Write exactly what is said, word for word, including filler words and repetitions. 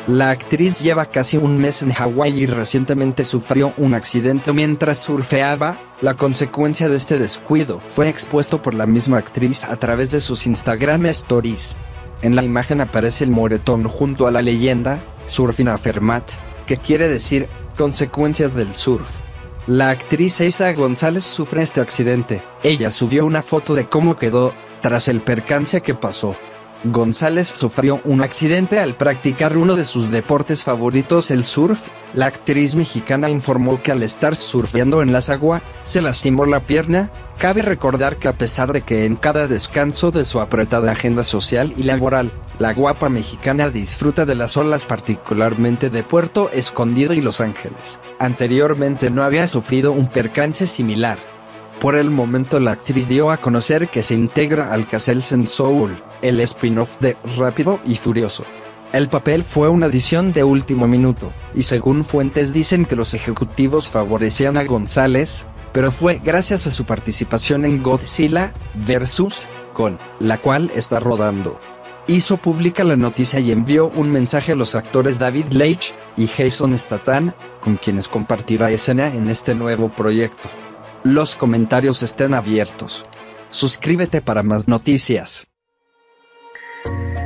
La actriz lleva casi un mes en Hawái y recientemente sufrió un accidente mientras surfeaba. La consecuencia de este descuido fue expuesto por la misma actriz a través de sus Instagram Stories. En la imagen aparece el moretón junto a la leyenda, Surfing Aftermath, que quiere decir, consecuencias del surf. La actriz Eiza González sufre este accidente. Ella subió una foto de cómo quedó, tras el percance que pasó. González sufrió un accidente al practicar uno de sus deportes favoritos, el surf. La actriz mexicana informó que al estar surfeando en las aguas, se lastimó la pierna. Cabe recordar que a pesar de que en cada descanso de su apretada agenda social y laboral, la guapa mexicana disfruta de las olas, particularmente de Puerto Escondido y Los Ángeles, anteriormente no había sufrido un percance similar. Por el momento la actriz dio a conocer que se integra al Castles and Soul, el spin-off de Rápido y Furioso. El papel fue una adición de último minuto, y según fuentes dicen que los ejecutivos favorecían a González, pero fue gracias a su participación en Godzilla versus. Kong, la cual está rodando. Hizo pública la noticia y envió un mensaje a los actores David Leitch y Jason Statham, con quienes compartirá escena en este nuevo proyecto. Los comentarios están abiertos. Suscríbete para más noticias.